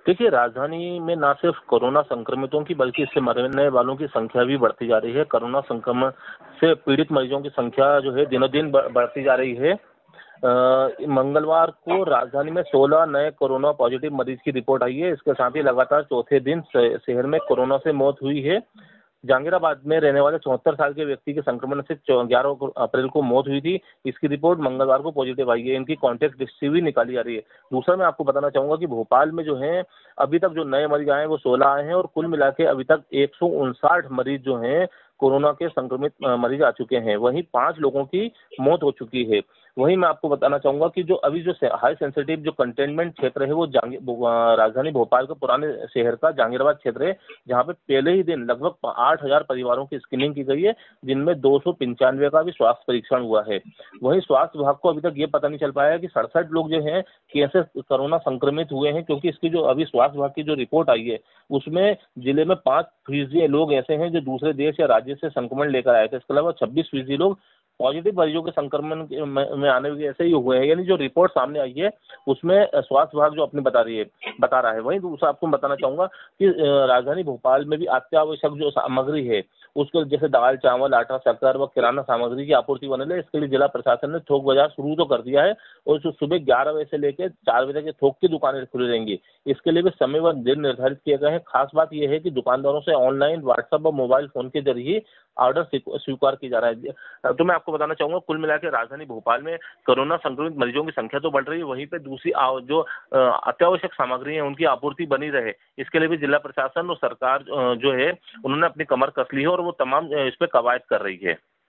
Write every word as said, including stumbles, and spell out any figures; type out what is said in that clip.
देखिए, राजधानी में ना सिर्फ कोरोना संक्रमितों की बल्कि इससे मरने वालों की संख्या भी बढ़ती जा रही है। कोरोना संक्रमण से पीड़ित मरीजों की संख्या जो है दिनों-दिन ब बढ़ती जा रही है। अ, मंगलवार को राजधानी में सोलह नए कोरोना पॉजिटिव मरीज की रिपोर्ट आई है। इसके साथ ही लगातार चौथे दिन श शहर में कोरोना से मौत हुई है। जहांगीराबाद में रहने वाले चौहत्तर साल के व्यक्ति के संक्रमण से चौ ग्यारह को अप्रैल को मौत हुई थी। इसकी रिपोर्ट मंगलवार को पॉजिटिव आई है। इनकी कॉन्टैक्ट हिस्ट्री भी निकाली जा रही है। दूसरा मैं आपको बताना चाहूँगा कि भोपाल में जो है अभी तक जो नए मरीज आए हैं वो सोलह आए हैं और कुल मिला के अभी तक एक सौ उनसठ मरीज जो हैं कोरोना के संक्रमित अ, मरीज आ चुके हैं। वहीं पाँच लोगों की मौत हो चुकी है। वहीं मैं आपको बताना चाहूँगा कि जो अभी जो से हाई सेंसिटिव जो कंटेनमेंट क्षेत्र है वो जहांगी भो अ, राजधानी भोपाल के पुराने शहर का जहांगीराबाद क्षेत्र है, जहाँ पे पहले ही दिन लगभग आठ हज़ार परिवारों की स्क्रीनिंग की गई है, जिनमें दो सौ पंचानवे का भी स्वास्थ्य परीक्षण हुआ है। वहीं स्वास्थ्य विभाग को अभी तक ये पता नहीं चल पाया है कि सड़सठ लोग जो हैं कैसे कोरोना संक्रमित हुए हैं, क्योंकि इसकी जो अभी स्वास्थ्य विभाग की जो रिपोर्ट आई है, उसमें जिले में पाँच फीसदी लोग ऐसे हैं जो दूसरे देश या राज्य से संक्रमण लेकर आए थे। इसके अलावा छब्बीस फीसदी लोग पॉजिटिव मरीजों के संक्रमण के में में आने के ऐसे ही हुए हैं। यानी जो रिपोर्ट सामने आई है, उसमें अ, स्वास्थ्य विभाग जो अपनी बता रही है बता रहा है। वहीं दूसरा आपको बताना चाहूँगा कि अ, राजधानी भोपाल में भी अत्यावश्यक जो सामग्री है, उसको जैसे दाल, चावल, आटा, शक्कर व किराना सामग्री की आपूर्ति बने रहे, इसके लिए जिला प्रशासन ने थोक बाजार शुरू तो कर दिया है और जो सुबह ग्यारह बजे से लेकर चार बजे तक ये थोक की दुकानें खुली रहेंगी। इसके लिए भी समय व दिन निर्धारित किए गए हैं। खास बात ये है कि दुकानदारों से ऑनलाइन, व्हाट्सएप व मोबाइल फ़ोन के ज़रिए ऑर्डर स्वीक स्वीकार किया जा रहा है। अ, तो मैं आपको बताना चाहूँगा, कुल मिला के राजधानी भोपाल में कोरोना संक्रमित मरीजों की संख्या तो बढ़ रही है, वहीं पे दूसरी आ जो अ, अत्यावश्यक सामग्री है उनकी आपूर्ति बनी रहे, इसके लिए भी जिला प्रशासन और सरकार अ, जो है उन्होंने अपनी कमर कस ली है और वो तमाम अ, इस पे कवायद कर रही है।